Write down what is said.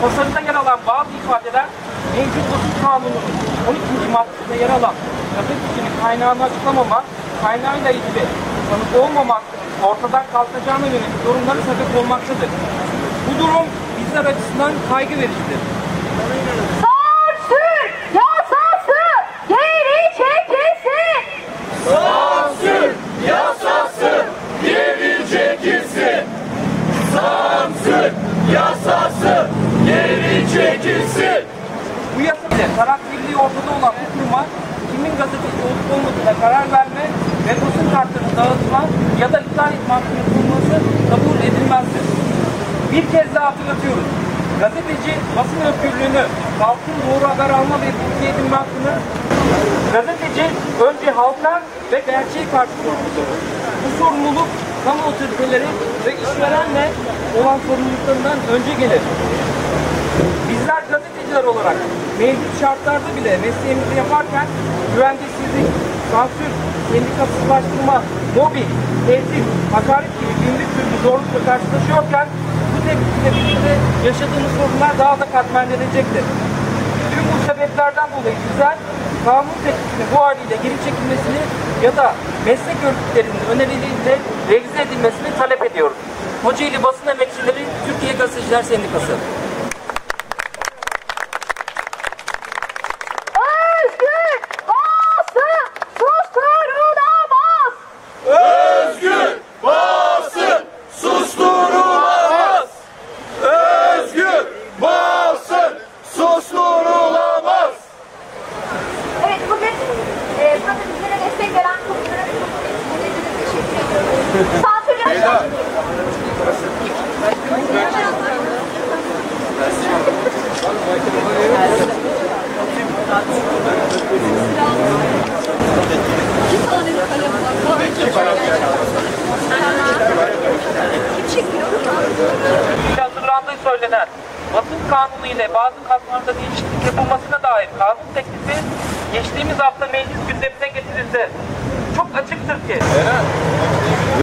tasarıda yer alan bazı ifadeler mevcut basın kanununun 12. maddesinde yer alan gazetecinin kaynağını açıklamama, kaynağıyla ilgili tanık olmamak ortadan kalkacağına yönelik durumlara sebep olmaktadır. Bu durum bizler açısından kaygı vericidir. Sansür yasası geri çekilsin. Sansür yasası geri çekilsin. Sansür yasası geri çekilsin. Bu yasa ile taraf birliği ortada olan bu kuruma kimin gazeteci olup olmadığına karar verme ve basın kartlarının dağıtma ya da iptal etme hakkının bulunması kabul edilmezdir. Bir kez daha hatırlatıyoruz. Gazeteci basın özgürlüğünü, halkın doğru haber alma ve bilgi edinme hakkını gazeteci önce halka ve gerçeğe karşı sorumludur. Bu sorumluluk kamu otoriteleri ve işverenle olan sorumluluklarından önce gelir. Bizler gazeteciler olarak mevcut şartlarda bile mesleğimizi yaparken güvencesizlik, sansür, sendikasızlaştırma, mobbing, tehdit, hakaret gibi binlik türlü zorlukla karşılaşıyorken bu tepkiyle birlikte yaşadığımız sorunlar daha da katmerlenecektir. Tüm bu sebeplerden dolayı bizler kanun teklifinin bu haliyle geri çekilmesini ya da meslek örgütlerinin önerileriyle revize edilmesini talep ediyoruz. Kocaeli Basın Emekçileri Türkiye Gazeteciler Sendikası. Özgür basın susturulamaz. Özgür basın susturulamaz. Özgür basın susturulamaz. Evet, bugün bizlere destek veren kurumlara ve kurumlara teşekkür ediyoruz. Sansür yasası. Hazırlandığı söylenen basın kanunu ile bazı katmanlarda değişiklik yapılmasına dair kanun teklifi geçtiğimiz hafta meclis gündemine getirildi. Çok açıktır ki